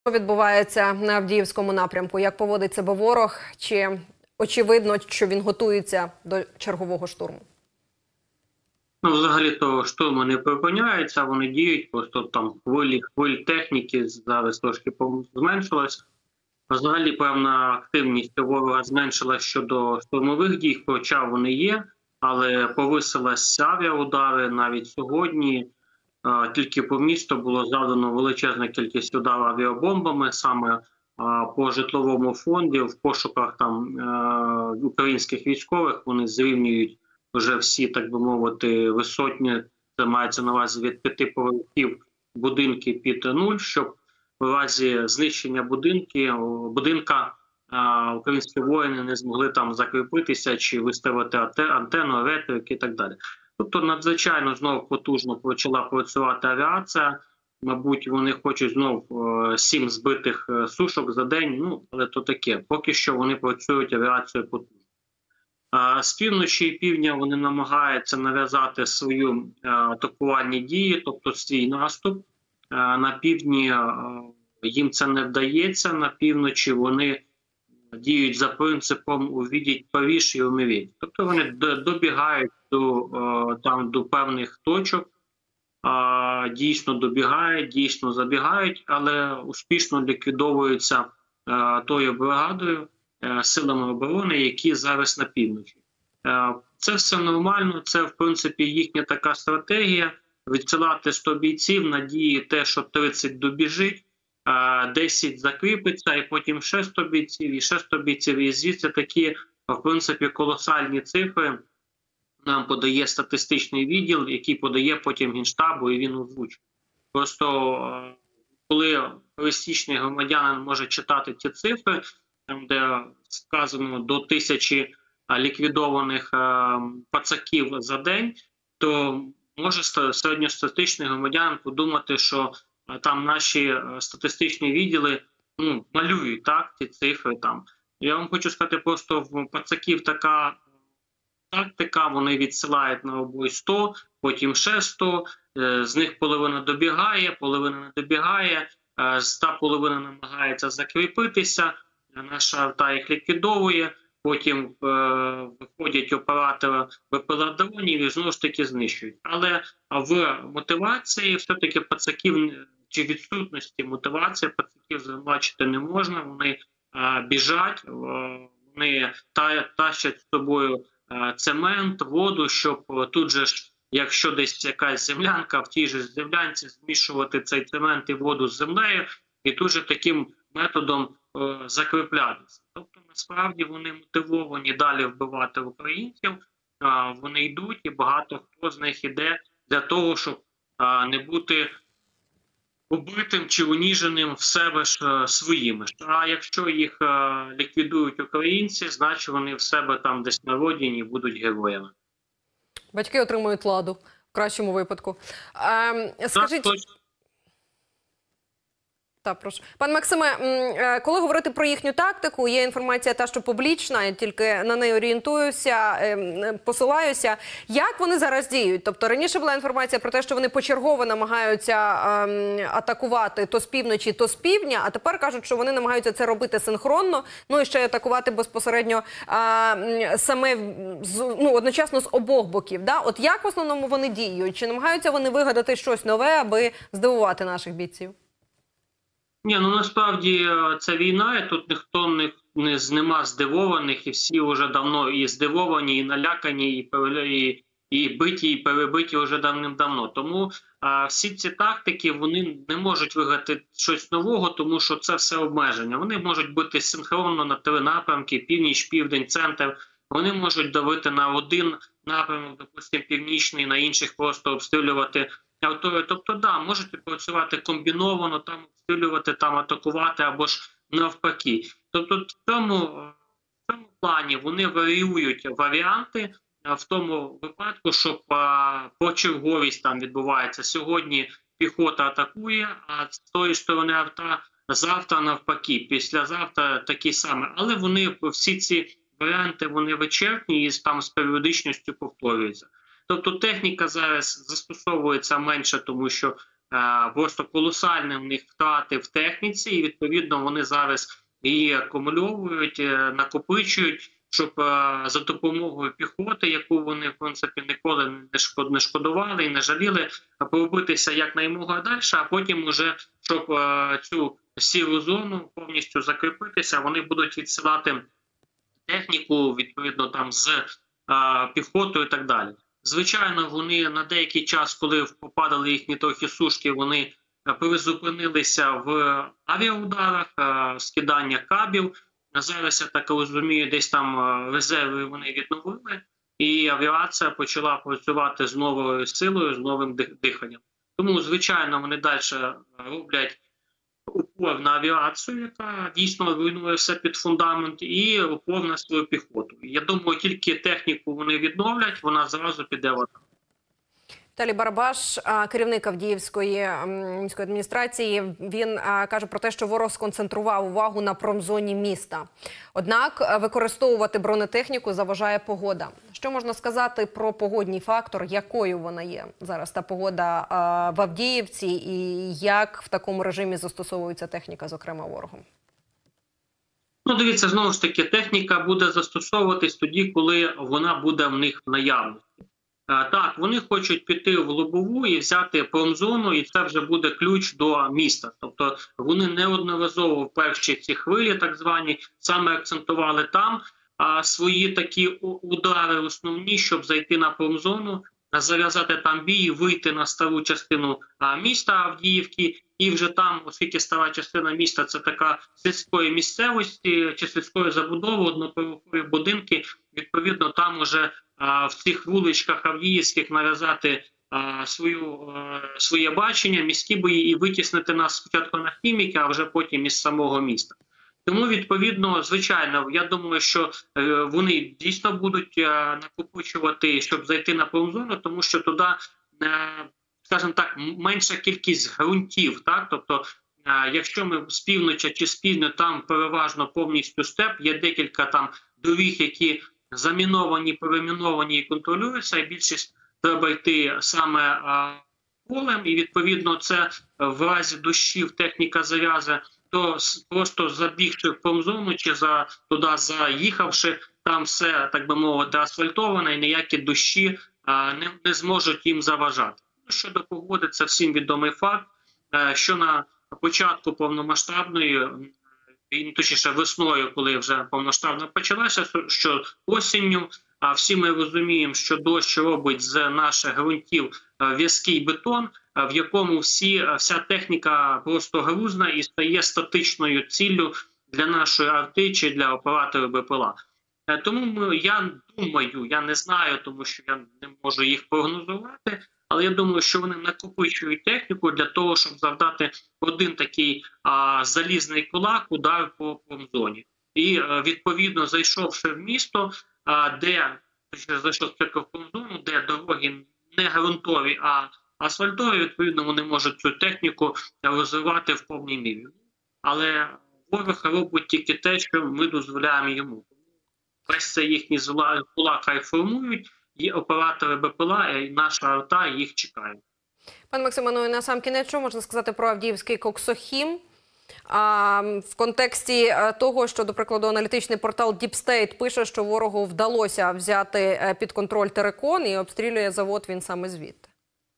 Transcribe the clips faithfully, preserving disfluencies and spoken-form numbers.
Відбувається на Авдіївському напрямку? Як поводить себе ворог? Чи очевидно, що він готується до чергового штурму? Ну, взагалі-то штурми не припиняються, вони діють, просто там хвилі, хвиль техніки зараз трошки зменшилась. Взагалі певна активність ворога зменшилась щодо штурмових дій, хоча вони є, але повисилась авіаудари навіть сьогодні. Тільки по місту було завдано величезна кількість ударів авіабомбами, саме по житловому фонді, в пошуках там українських військових. Вони зрівнюють вже всі, так би мовити, висотні, це мається на увазі від п'яти поверхів будинки під нуль, щоб в разі знищення будинки, будинка українські воїни не змогли там закріпитися чи виставити антенну, ретрик і так далі. Тобто надзвичайно знов потужно почала працювати авіація. Мабуть, вони хочуть знов сім збитих сушок за день, ну, але то таке. Поки що вони працюють авіацією потужно. З півночі і півдня вони намагаються нав'язати свою атакувальні дії, тобто свій наступ. На півдні їм це не вдається, на півночі вони діють за принципом «увидіть Париж і умереть». Тобто вони добігають до, там, до певних точок, дійсно добігають, дійсно забігають, але успішно ліквідовуються тою бригадою, силами оборони, які зараз на півночі. Це все нормально, це в принципі їхня така стратегія – відсилати сто бійців, надії те, що тридцять добіжить, десять закріпиться, і потім ще сто бійців, і ще сто бійців. І звідси такі, в принципі, колосальні цифри нам подає статистичний відділ, який подає потім Генштабу, і він озвучує. Просто коли пересічний громадянин може читати ті цифри, там, де сказано до тисячі ліквідованих пацаків за день, то може середньостатистичний громадянин подумати, що там наші статистичні відділи ну, малюють так, ці цифри. Там. Я вам хочу сказати, просто в пацаків така тактика, вони відсилають на обой сто, потім ще сто, з них половина добігає, половина не добігає, з та половина намагається закріпитися, наша арта їх ліквідовує, потім е, виходять оператори БПЛА-дронів і знову ж таки знищують. Але в мотивації все-таки пацаків, чи відсутності мотивації пацаків звинувачити не можна, вони е, біжать, е, вони та, тащать з собою е, цемент, воду, щоб тут же ж, якщо десь якась землянка, в тій же землянці змішувати цей цемент і воду з землею, і тут же таким методом е, закріплятися. Тобто, насправді, вони мотивовані далі вбивати українців, е, вони йдуть, і багато хто з них іде для того, щоб е, не бути убитим чи уніженим в себе ж е, своїми. А якщо їх е, ліквідують українці, значить вони в себе там десь на родині будуть героями. Батьки отримують ладу, в кращому випадку. Ем, скажіть... Так, Так, прошу. Пан Максиме, коли говорити про їхню тактику, є інформація та, що публічна, я тільки на неї орієнтуюся, посилаюся. Як вони зараз діють? Тобто раніше була інформація про те, що вони почергово намагаються атакувати то з півночі, то з півдня, а тепер кажуть, що вони намагаються це робити синхронно, ну і ще атакувати безпосередньо саме, ну, одночасно з обох боків. Да? От як в основному вони діють? Чи намагаються вони вигадати щось нове, аби здивувати наших бійців? Ні, ну насправді це війна, і тут ніхто не, не нема здивованих, і всі вже давно і здивовані, і налякані, і, і, і биті, і перебиті вже давним-давно. Тому а, всі ці тактики, вони не можуть вигадати щось нового, тому що це все обмеження. Вони можуть бути синхронно на три напрямки, північ, південь, центр. Вони можуть давити на один напрямок, допустимо, північний, на інших просто обстрілювати авто. Тобто, да, можуть працювати комбіновано, там обстрілювати, там атакувати або ж навпаки. Тобто, в цьому, в цьому плані вони варіюють варіанти в тому випадку, що почерговість там відбувається. Сьогодні піхота атакує, а з тої сторони авто завтра навпаки, післязавтра такі саме. Але вони, всі ці варіанти, вони вичерпні і там з періодичністю повторюються. Тобто техніка зараз застосовується менше, тому що просто колосальні в них втрати в техніці, і відповідно вони зараз її акумульовують, накопичують, щоб за допомогою піхоти, яку вони в принципі ніколи не шкодували і не жаліли, пробитися якнаймога далі, а потім уже, щоб цю сіру зону повністю закріпитися, вони будуть відсилати техніку, відповідно, там з а, піхотою і так далі. Звичайно, вони на деякий час, коли попадали їхні трохи сушки, вони призупинилися в авіаударах, а, скидання кабів. Зараз, я так розумію, десь там резерви вони відновили, і авіація почала працювати з новою силою, з новим диханням. Тому, звичайно, вони далі роблять упор на авіацію, яка дійсно руйнує все під фундамент, і упор на свою піхоту. Я думаю, тільки техніку вони відновлять, вона зразу піде в атаку. Віталій Барабаш, керівник Авдіївської міської адміністрації, він каже про те, що ворог сконцентрував увагу на промзоні міста. Однак використовувати бронетехніку заважає погода. Що можна сказати про погодній фактор, якою вона є зараз та погода в Авдіївці, і як в такому режимі застосовується техніка, зокрема ворогом? Ну, дивіться, знову ж таки, техніка буде застосовуватись тоді, коли вона буде в них в наявності. Так, вони хочуть піти в лобову і взяти промзону, і це вже буде ключ до міста. Тобто вони неодноразово в перші ці хвилі, так звані, саме акцентували там а, свої такі удари основні, щоб зайти на промзону, зав'язати там бій, вийти на стару частину а, міста Авдіївки, і вже там, оскільки стара частина міста – це така сільської місцевості чи сільської забудови, одноповерхові будинки, відповідно, там уже а, в цих вуличках авдіївських нав'язати а, свою, а, своє бачення, міські бої і витіснити нас спочатку на хіміки, а вже потім із самого міста. Тому, відповідно, звичайно, я думаю, що е, вони дійсно будуть е, накопичувати, щоб зайти на промзону, тому що туди, е, скажімо так, менша кількість ґрунтів, так, тобто, е, якщо ми з півночі чи з півдня, там переважно повністю степ, є декілька там доріг, які заміновані, переміновані і контролюються, і більшість треба йти саме е, полем, і, відповідно, це в разі дощів техніка зав'яже, то просто забігши в промзону чи за, туди заїхавши, там все, так би мовити, асфальтоване, і ніякі дощі а, не, не зможуть їм заважати. Щодо погоди, це всім відомий факт, а, що на початку повномасштабної, точніше весною, коли вже повномасштабно почалася, що осінню, а всі ми розуміємо, що дощ робить з наших ґрунтів в'язкий бетон, в якому всі, вся техніка просто грузна і стає статичною ціллю для нашої арти чи для операторів БПЛА. Тому ми, я думаю, я не знаю, тому що я не можу їх прогнозувати, але я думаю, що вони накопичують техніку для того, щоб завдати один такий а, залізний кулак, удар по промзоні. І, а, відповідно, зайшовши в місто, а, де, зайшов в промзону, де дороги не ґрунтові, а асфальтові, відповідно, вони можуть цю техніку розвивати в повній мірі. Але ворог робить тільки те, що ми дозволяємо йому. Весь це їхні кулак хай формують, і оператори БПЛА, і наша арта їх чекають. Пане Максиме, ну і на сам кінець, що можна сказати про Авдіївський Коксохім? А, в контексті того, що, до прикладу, аналітичний портал Deep State пише, що ворогу вдалося взяти під контроль Терекон і обстрілює завод він саме звідти.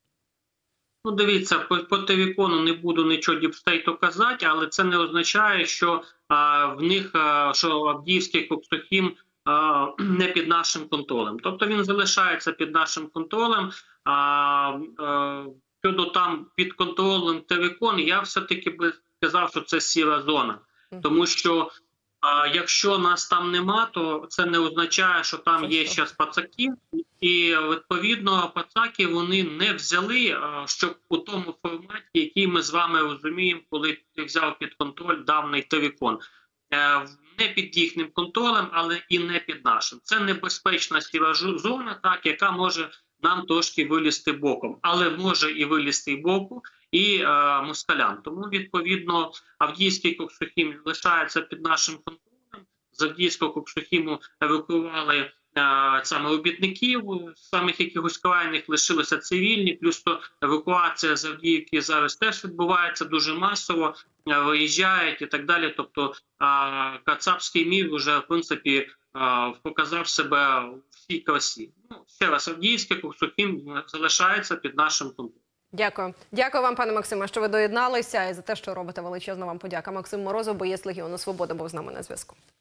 Ну, дивіться, по, по Терекону не буду нічого діпстейту казати, але це не означає, що а, в них, а, що Авдіївський Коксохім а, не під нашим контролем. Тобто він залишається під нашим контролем. А, а, щодо там під контролем Терекон, я все-таки би сказав, що це сіра зона. Тому що а, якщо нас там нема, то це не означає, що там є ще пацаки. І, відповідно, пацаки вони не взяли, щоб у тому форматі, який ми з вами розуміємо, коли ти взяв під контроль давний Терекон. Не під їхнім контролем, але і не під нашим. Це небезпечна сіра зона, так, яка може нам трошки вилізти боком. Але може і вилізти і боку, і е, москалям. Тому, відповідно, Авдіївський Коксохім лишається під нашим контролем. З Авдіївського Коксохіму евакуювали саме робітників, самих якихось крайних лишилися цивільні, плюс то евакуація з Авдіївки зараз теж відбувається дуже масово, виїжджають і так далі. Тобто кацапський мір вже, в принципі, показав себе в всій красі. Ну, ще раз, Авдіївське, Курсухім залишається під нашим контролем. Дякую. Дякую вам, пане Максиме, що ви доєдналися, і за те, що робите. Величезна вам подяка. Максим Морозов, боєць Легіону Свободи, був з нами на зв'язку.